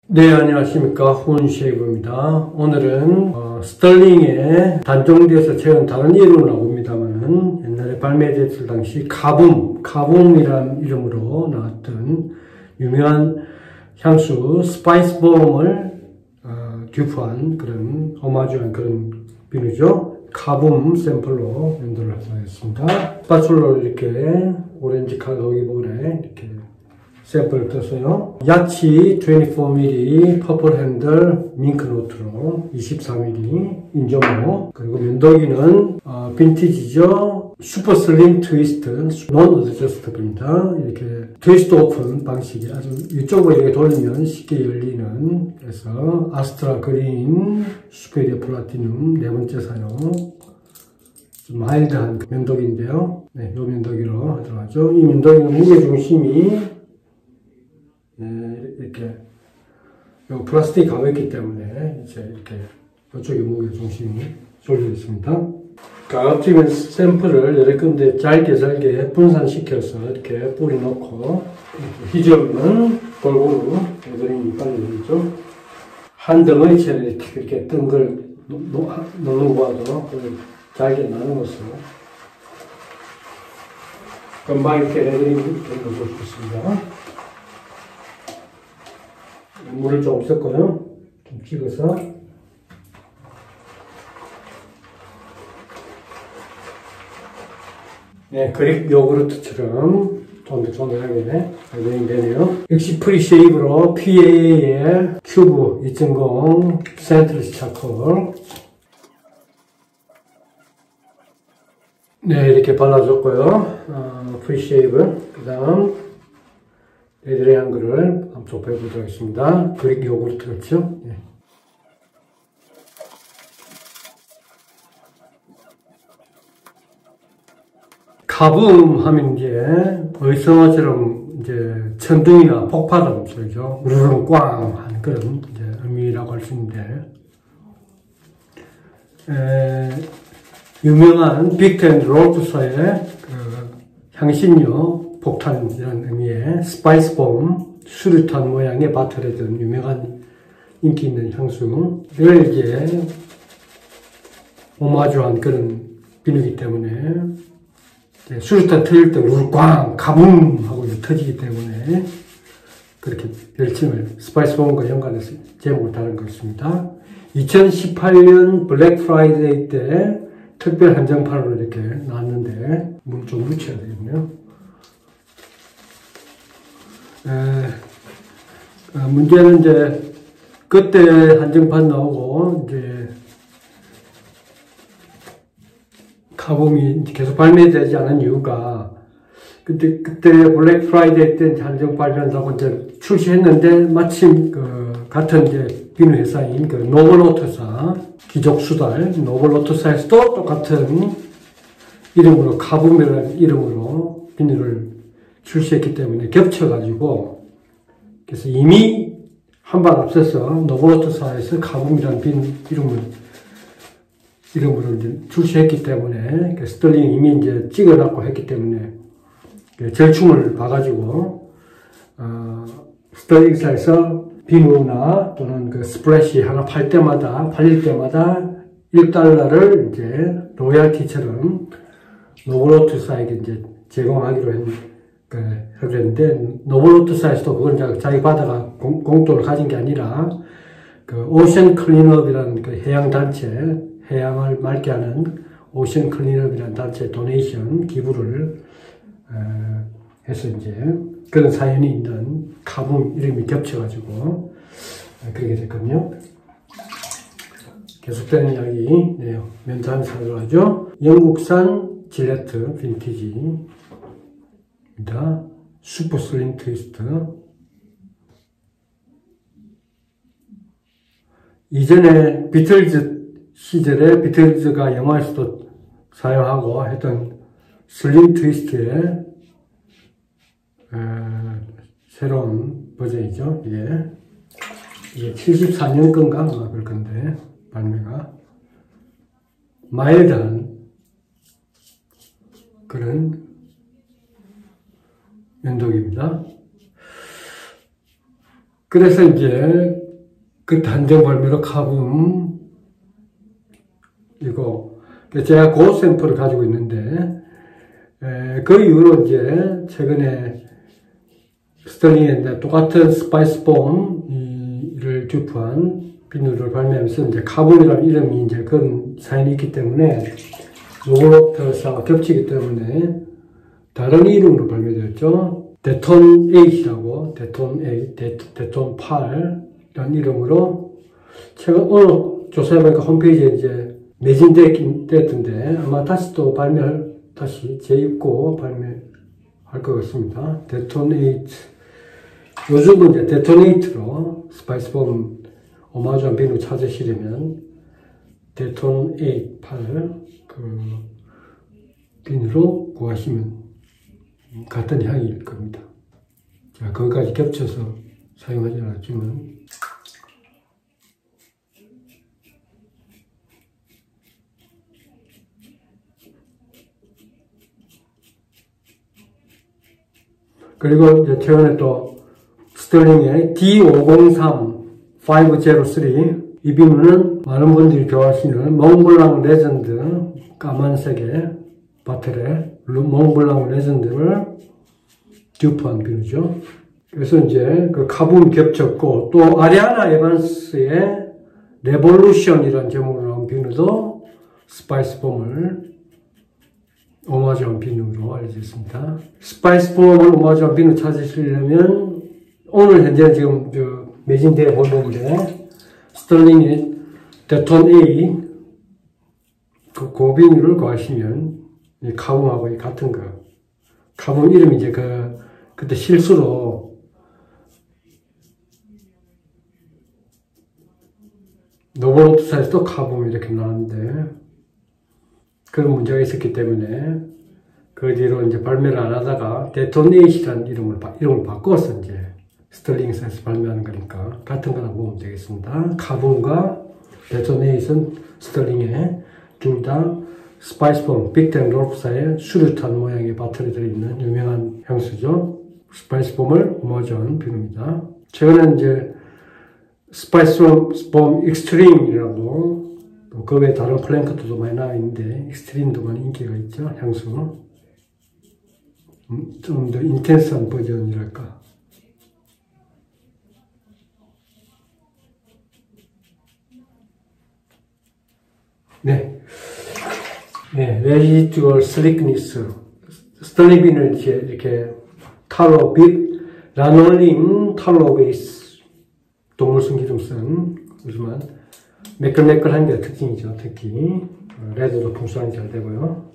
네, 안녕하십니까. 훈쉐이브입니다. 오늘은 스털링의 단종돼서 최근 다른 이름으로 나옵니다만은 옛날에 발매됐을 당시 카붐이라는 이름으로 나왔던 유명한 향수 스파이스봄을 듀프한 그런 오마주한 그런 비누죠. 카붐 샘플로 연도를 하겠습니다. 스파츌러를 이렇게 오렌지 컬러 기본에 이렇게 샘플을 떴어요. 야치 24mm 퍼플 핸들 밍크 노트로 24mm 인조모, 그리고 면도기는 빈티지죠. 슈퍼 슬림 트위스트 논 어드저스터블입니다. 이렇게 트위스트 오픈 방식이 아주 이쪽으로 이렇게 돌리면 쉽게 열리는, 그래서 아스트라 그린 슈페리어 플라티늄 네 번째 사용, 좀 마일드한 면도기인데요. 네, 이 면도기로 하도록 하죠. 이 면도기는 무게중심이 이렇게 요 플라스틱이 가볍기 때문에 이제 이렇게 이쪽에 무게 중심이 쏠려 있습니다. 가급적이면 샘플을 여러 군데 잘게 분산시켜서 이렇게 뿌리 놓고, 휘저으면 골고루 애들이 빨리 열리죠. 한 덩어리처럼 이렇게 뜬 걸 놓는 거와도 잘게 나는 것으로 금방 이렇게 애들이 되는 걸 볼 수 있습니다. 물을 좀 섞어요. 좀 찍어서. 네, 그릭 요구르트처럼 쫀득쫀득하게 되네요. 역시 프리쉐이브로 PA의 큐브 2.0 센트리스 차콜. 네, 이렇게 발라줬고요. 프리쉐이브. 그 다음 애들의 거를 한번 좁혀보도록 하겠습니다. 그릭 요구르트 같죠? 네. 카붐 하면 이제 의성어처럼 이제 천둥이나 폭발음 소리죠. 우르릉 꽝 하는 그런 이제 의미라고 할 수 있는데, 유명한 빅텐롤프사의 그 향신료 폭탄이라는 의미의 스파이스봄 수류탄 모양의 바틀에 든 유명한 인기 있는 향수를 이제 오마주한 그런 비누이기 때문에 수류탄 터질 때 울꽝 가붐 하고 터지기 때문에 그렇게 별칭을 스파이스봄과 연관해서 제목을 다른 것입니다. 2018년 블랙 프라이데이 때 특별 한정판으로 이렇게 나왔는데 물 좀 묻혀야 되겠네요. 문제는 이제 그때 한정판 나오고 이제 카붐이 계속 발매되지 않은 이유가, 그때 블랙 프라이데이 때 한정 발매한다고 이제 출시했는데 마침 그 같은 이제 비누 회사인 그 노블로트사 귀족 수달 노블로트사에서도 똑같은 이름으로 카붐이라는 이름으로 비누를 출시했기 때문에 겹쳐가지고, 그래서 이미 한 발 앞서서 노블로트사에서 카붐이라는 이름으로 이제 출시했기 때문에, 스털링이 이미 이제 찍어놨고 했기 때문에 절충을 봐가지고 스털링사에서 비누나 또는 그 스플래시 하나 팔릴 때마다 $1를 이제 로얄티처럼 노블로트사에게 이제 제공하기로 했는데, 노블로트사에서도 그건 자기 바다가 공돈을 가진 게 아니라 그 오션 클린업이라는 그 해양단체, 해양을 맑게 하는 오션 클린업이라는 단체 도네이션 기부를 해서 이제 그런 사연이 있는 카붐 이름이 겹쳐가지고 그렇게 됐거든요. 계속되는 이야기, 네, 면도하면 사도록 하죠. 영국산 질레트 빈티지입니다. 슈퍼 슬림 트위스트. 이전에 비틀즈 시절에 비틀즈가 영화에서도 사용하고 했던 슬림 트위스트의 새로운 버전이죠. 이게 74년 건가 아마 그럴 건데, 발매가 마일드한 그런 면도기입니다. 그래서 이제 그 단정 발매로 카붐 이거 제가 그 샘플을 가지고 있는데 그 이후로 이제 최근에 스털링의 똑같은 스파이스 봄을 듀프한 비누를 발매하면서 이제 카붐이라는 이름이 이제 그런 사연이 있기 때문에 로버트사와 겹치기 때문에 다른 이름으로 발매되었죠. 데톤 8이라고 데톤 8, 데톤 8이라는 이름으로 제가 오늘 조사해보니까 홈페이지에 이제 매진됐던데 아마 다시 또 다시 재입고 발매할 것 같습니다. 데톤 8 요즘은 이제 데토네이트로 스파이스 봄 오마주한 비누 찾으시려면 데톤 8 그 비누로 구하시면 같은 향일 겁니다. 자, 그것까지 겹쳐서 사용하지 않았지만 그리고 이제 최근에 또 스털링의 D503 503 이 비누는 많은 분들이 좋아하시는 몽블랑 레전드 까만색의 바틀에 몽블랑 레전드를 듀프한 비누죠. 그래서 이제 그 카붐 겹쳤고 또 아리아나 에반스의 레볼루션이라는 제목으로 나온 비누도 스파이스 봄을 오마주한 비누로 알려져 있습니다. 스파이스 봄을 오마주한 비누 찾으시려면 오늘 현재 지금 매진되어 보이는데 스털링의 데톤 A 그 비누를 구하시면 이 카붐하고 같은 거 카붐 이름이 이제 그때 실수로 노브로트사에서 또 카붐 이렇게 나왔는데 그런 문제가 있었기 때문에 그 뒤로 이제 발매를 안 하다가 데톤 8이라는 이름을 바꿔서 이제 스털링에서 발매하는 거니까 같은 거라고 보면 되겠습니다. 카붐과 데톤 8은 스털링에 둘 다 스파이스 봄 빅텐 롤프사의 수류탄 모양의 바틀이 들어있는 유명한 향수죠. 스파이스 봄을 오마주한 비누입니다. 최근에 이제 스파이스 봄 익스트림이라고 그 외에 다른 플랭크도 많이 나와 있는데 익스트림도 많이 인기가 있죠. 향수 좀 더 인텐스한 버전이랄까. 네, 레지듀얼 슬릭니스 스털링 비누를 이렇게 탈로 빛 라놀린 탈로 베이스 동물성 기름 쓴 하지만 매끌매끌한 게 특징이죠. 특히 레드도 풍성하게 잘 되고요.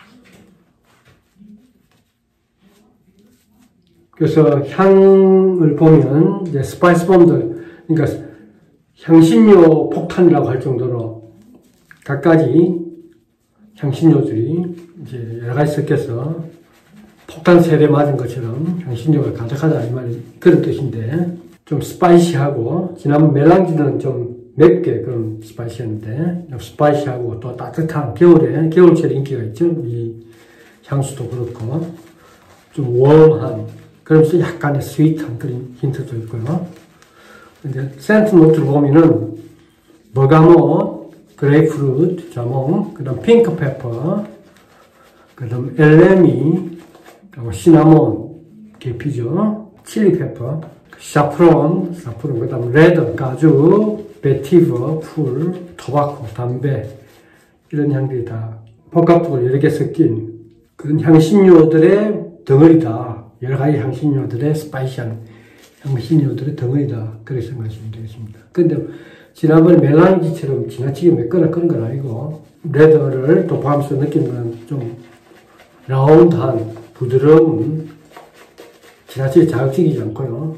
그래서 향을 보면 이제 스파이스 봄들 그러니까 향신료 폭탄이라고 할 정도로 갖가지 향신료들이 이제 여러 가지 섞여서 폭탄 세례 맞은 것처럼 향신료가 가득하다 이 말이 그런 뜻인데 좀 스파이시하고 지난번 멜랑지는 좀 맵게 그런 스파이시였는데 스파이시하고 또 따뜻한 겨울철에 인기가 있죠. 이 향수도 그렇고 좀 웜한 그러면서 약간의 스윗한 그런 힌트도 있고요. 근데 센트 노트를 보면은 버가못 그레이프루트, 자몽, 그 다음 핑크페퍼, 그 다음 엘레미, 그리고 시나몬, 계피죠. 칠리페퍼, 사프론, 그 다음 레더, 가죽, 베티버, 풀, 토바코, 담배 이런 향들이 다 복합적으로 여러 개 섞인 그런 향신료들의 덩어리다. 여러 가지 향신료들의 스파이시한 향신료들의 덩어리다. 그렇게 생각하시면 되겠습니다. 근데 지난번에 멜랑지처럼 지나치게 맵거나 그런 건 아니고 레더를 또 포함해서 느끼는 건 좀 라운드한 부드러운 지나치게 자극적이지 않고요.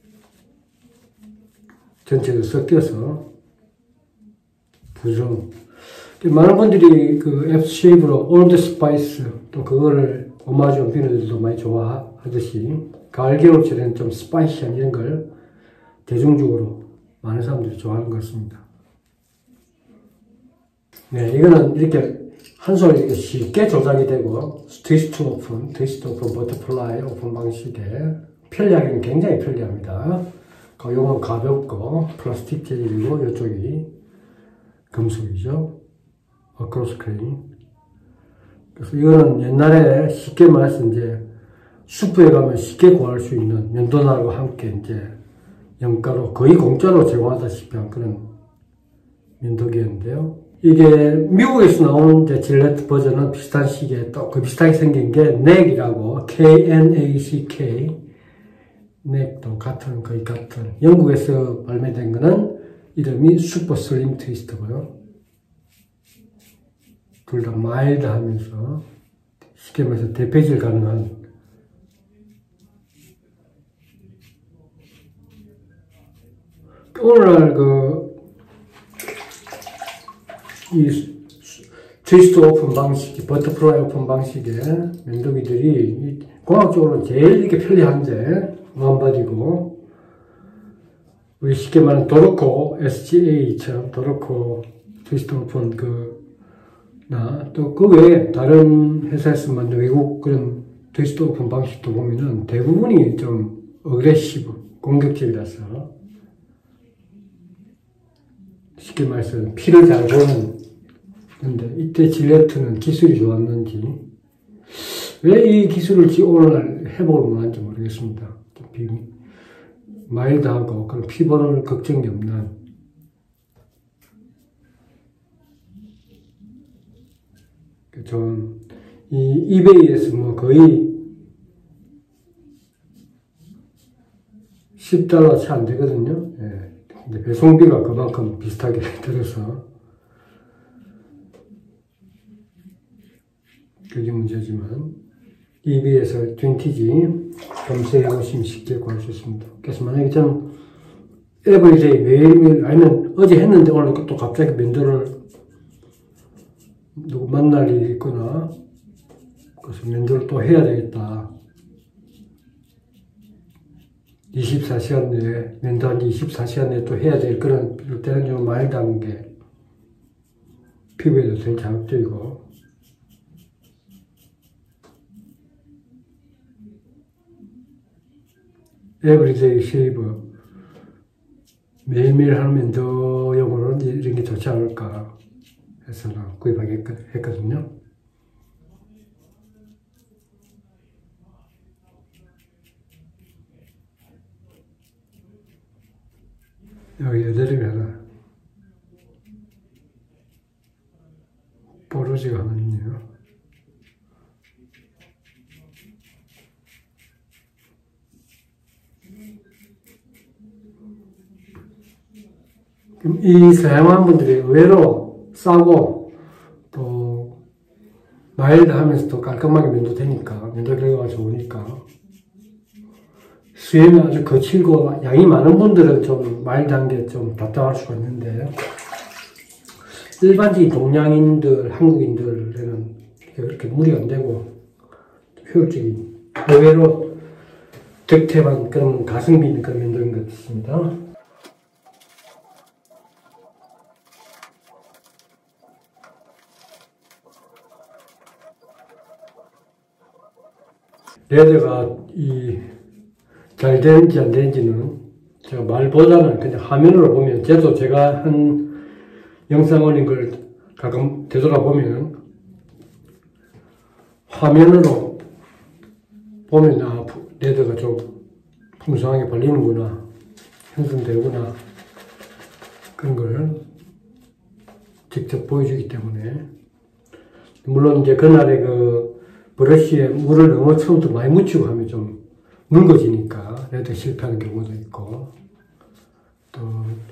전체도 섞여서 부드러운 많은 분들이 그 F-쉐입으로 올드 스파이스 또 그거를 오마주한 비누들도 많이 좋아하듯이 가을 겨울철에는 좀 스파이시한 이런 걸 대중적으로 많은 사람들이 좋아하는 것 같습니다. 네, 이거는 이렇게 한 손에 쉽게 조작이 되고 트위스트 오픈 버터플라이 오픈 방식에 편리하기는 굉장히 편리합니다. 요건 가볍고 플라스틱 재질이고 이쪽이 금속이죠. 어크로스 크레인. 그래서 이거는 옛날에 쉽게 말해서 이제 슈퍼에 가면 쉽게 구할 수 있는 면도날과 함께 이제 영가로 거의 공짜로 제공하다시피 한 그런 면도기였는데요. 이게 미국에서 나온 이제 질레트 버전은 비슷한 시기에 또 그 비슷하게 생긴 게 넥이라고 KNACK 넥도 거의 같은 영국에서 발매된 거는 이름이 슈퍼 슬림 트위스트고요. 둘 다 마일드 하면서 쉽게 말해서 대패질 가능한 오늘날 이 트위스트 오픈 방식, 버터플라이 오픈 방식의 면도기들이 공학적으로는 제일 이렇게 편리한데 원바디고 우리 쉽게 말하는 도르코 SGA처럼 도르코 트위스트 오픈 또 그 외에 다른 회사에서 만든 외국 그런 트위스트 오픈 방식도 보면은 대부분이 좀 어그레시브, 공격적이라서 쉽게 말해서 피를 잘 보는. 근데 이때 질레트는 기술이 좋았는지 왜 이 기술을 오늘날 회복을 못하는지 모르겠습니다. 좀 마일드하고 그런 피 보는 걱정이 없는 좀 이베이에서 뭐 거의 $10 채 안 되거든요. 예. 근데 배송비가 그만큼 비슷하게 들어서 그게 문제지만 EB에서 윈티지 검색해 보시면 쉽게 구할 수 있습니다. 그래서 만약에 저는 에브리데이 매일매일 아니면 어제 했는데 오늘 또 갑자기 면도를 누구 만날 일이 있거나 그래서 면도를 또 해야 되겠다. 24시간 내에 면도한 지 24시간 내에 또 해야 될 그런 이럴 때는 좀 마일드한 게 피부에도 되게 자극적이고 에브리데이 쉐이브 매일매일 하는 면도용으로는 이런 게 좋지 않을까 해서 구입하겠거든요. 여기 여드름이 하나 뽀로지가 하나 있네요. 이 사용한 분들이 의외로 싸고 또 마일드 하면서도 깔끔하게 면도되니까 면도 결과가 좋으니까 수염이 아주 거칠고 양이 많은 분들은 좀 마일드한 게 좀 답답할 수가 있는데 일반적인 동양인들, 한국인들에는 그렇게 무리 안 되고 효율적인 의외로 득템한 그런 가성비 있는 그런 면도인 것 같습니다. 레더가 잘 되는지 안 되는지는 제가 말보다는 그냥 화면으로 보면 제가 한 영상 올린 걸 가끔 되돌아보면 화면으로 보면 레더가 좀 풍성하게 발리는구나 형성되구나 그런 걸 직접 보여주기 때문에 물론 이제 그날의 브러쉬에 물을 너무 처음부터 많이 묻히고 하면 좀 묽어지니까 레드 실패하는 경우도 있고 또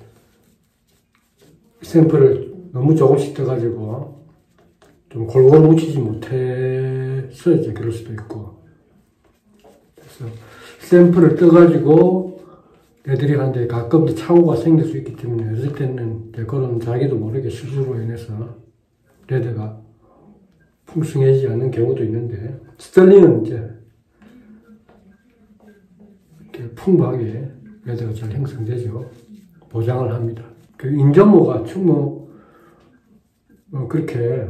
샘플을 너무 조금씩 떠가지고 좀 골고루 묻히지 못해서 이제 그럴 수도 있고 그래서 샘플을 떠가지고 레드링 하는데 가끔 착오가 생길 수 있기 때문에 어쩔 때는 그런 자기도 모르게 실수로 인해서 레드가 풍성해지지 않는 경우도 있는데 스털링은 이제 이렇게 풍부하게 레드가 잘 형성되죠. 보장을 합니다. 그 인조모가 그렇게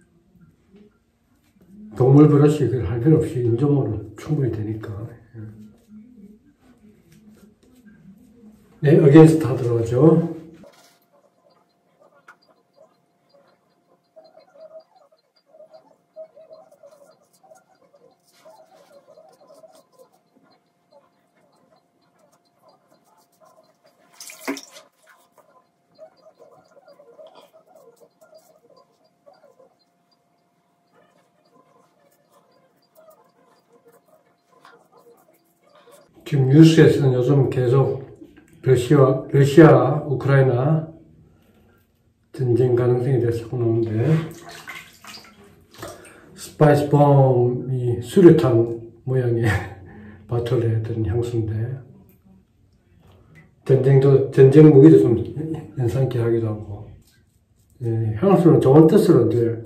동물 브러쉬 할 필요 없이 인조모로 충분히 되니까 네, 어게인스트 하도록 하죠. 지금 뉴스에서는 요즘 계속 러시아, 우크라이나 전쟁 가능성에 대해서 자꾸 나오는데, 스파이스 봄이 수류탄 모양의 바톨에 들은 향수인데, 전쟁 무기도 좀 연상케 하기도 하고, 예, 향수는 좋은 뜻으로 이제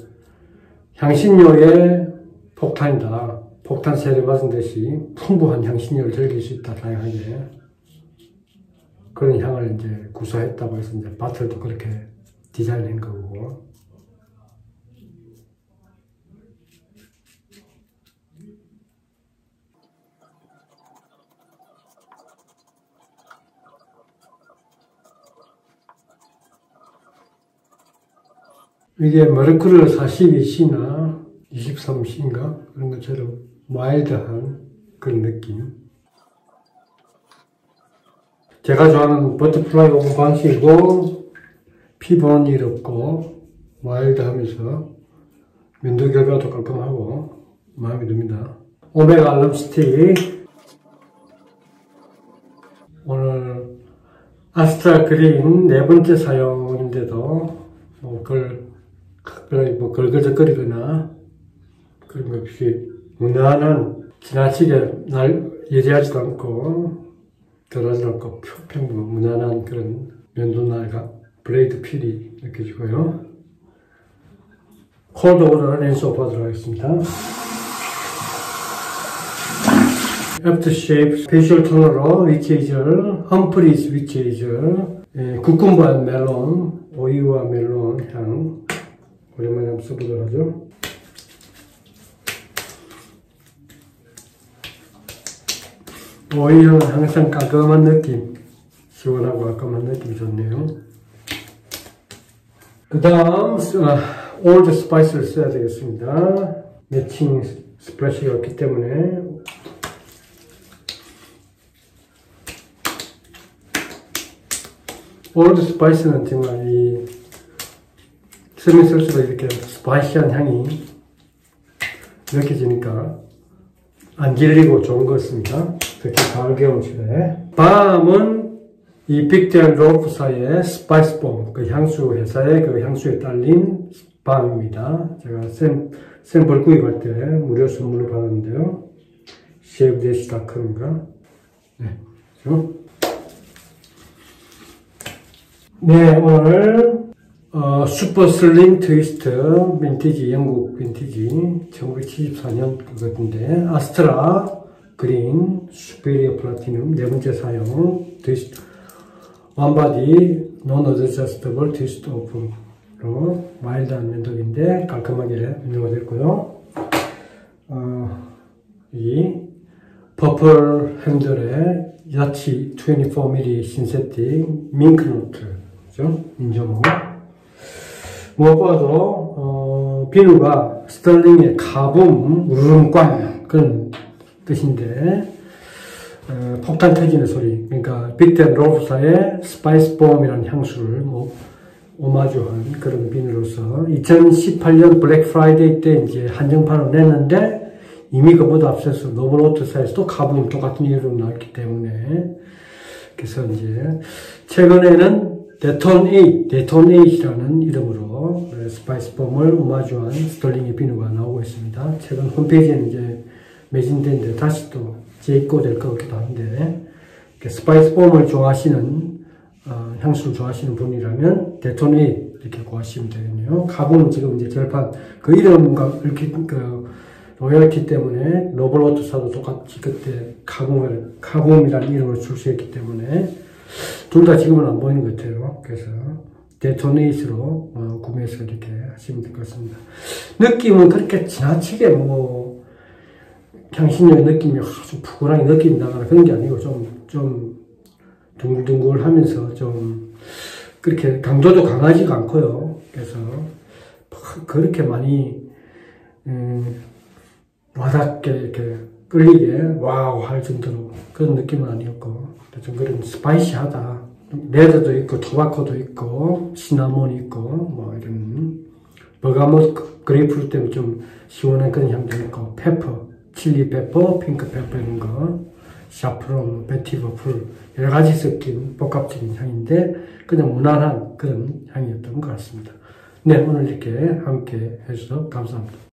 향신료의 폭탄이다. 폭탄 세례 맞은 듯이 풍부한 향신료를 즐길 수 있다, 다양하게. 그런 향을 이제 구사했다고 해서 이제 바틀도 그렇게 디자인한 거고. 이게 마르크르 42C나 23C인가? 그런 것처럼 마일드한 그런 느낌. 제가 좋아하는 버터플라이 오븐 방식이고, 피부는 이롭고, 마일드하면서 면도 결과도 깔끔하고 마음에 듭니다. 오메가 알럼 스틱. 오늘 아스트라 그린 네 번째 사용인데도 걸거적거리거나 그런 것 없이 무난한, 지나치게 예리하지도 않고 덜하지도 않고 평범 무난한 그런 면도날과 블레이드 필이 느껴지고요. 콜드 오를 랜스오프 하도록 하겠습니다. 애프터쉐이프 페이셜 토너로 위치에이저, 험프리스 위치에이저, 쿠쿤바 멜론, 오이와 멜론 향 오랜만에 한번 써보도록 하죠. 오이향은 항상 깔끔한 느낌, 시원하고 깔끔한 느낌이 좋네요. 그 다음 올드 스파이스를 써야 되겠습니다. 매칭 스플래시가 없기 때문에. 올드 스파이스는 정말 이 쓰면 쓸수록 이렇게 스파이시한 향이 느껴지니까 안 질리고 좋은 것 같습니다. 특히 가을 겨울철에. 밤은 이 빅드앤로프사의 스파이스 봄, 그 향수 회사의 그 향수에 딸린 밤입니다. 제가 샘플 구입할 때 무료 선물로 받았는데요. 쉐이브데시닷컴인가? 네, 그렇죠? 네, 오늘 슈퍼 슬림 트위스트 빈티지, 영국 빈티지 1974년 그것인데, 아스트라 그린 슈페리어 플라티늄 네 번째 사용 트위스트 원바디 논 어드저스터블 트위스트 오프로 마일드한 면도기인데 깔끔하게 면도가 됐고요. 이 퍼플 핸들의 야치 24mm 신세틱 밍크노트, 그죠? 인조모. 무엇보다도 비누가 스털링의 가붐 우르릉꽝 그런 뜻인데, 폭탄 터지는 소리. 그러니까 빅드앤로프사의 스파이스 봄이라는 향수를 오마주한 그런 비누로서 2018년 블랙 프라이데이 때 이제 한정판을 냈는데, 이미 그보다 앞서서 노블로트사에서도 가붐 똑같은 이름으로 나왔기 때문에, 그래서 이제 최근에는 데톤8이라는 이름으로 스파이스 봄을 오마주한 스털링의 비누가 나오고 있습니다. 최근 홈페이지에는 이제 매진된데 다시 또 재입고될 것 같기도 한데, 스파이스 봄을 좋아하시는 향수를 좋아하시는 분이라면 데톤8 이렇게 구하시면 되겠네요. 가붐은 지금 이제 절판 그 이름과 이렇게 로열티 때문에 노블로트사도 똑같이 그때 가붐이라는 이름으로 출시했기 때문에 둘 다 지금은 안 보이는 것 같아요. 그래서 데톤8으로 구매해서 이렇게 하시면 될 것 같습니다. 느낌은 그렇게 지나치게 향신료의 느낌이 아주 푸근하게 느낀다거나 그런 게 아니고 좀 둥글둥글하면서 좀 그렇게 강도도 강하지가 않고요. 그래서 그렇게 많이 와닿게 이렇게 끌리게 와우 할 정도로 그런 느낌은 아니었고 좀 그런 스파이시하다. 레드도 있고 토바코도 있고 시나몬이 있고 뭐 이런 버가못 그레이프루트 때문에 좀 시원한 그런 향도 있고 페퍼, 칠리 페퍼, 핑크 페퍼 이런 거 샤프론, 베티버 풀 여러 가지 섞인 복합적인 향인데 그냥 무난한 그런 향이었던 것 같습니다. 네, 오늘 이렇게 함께 해주셔서 감사합니다.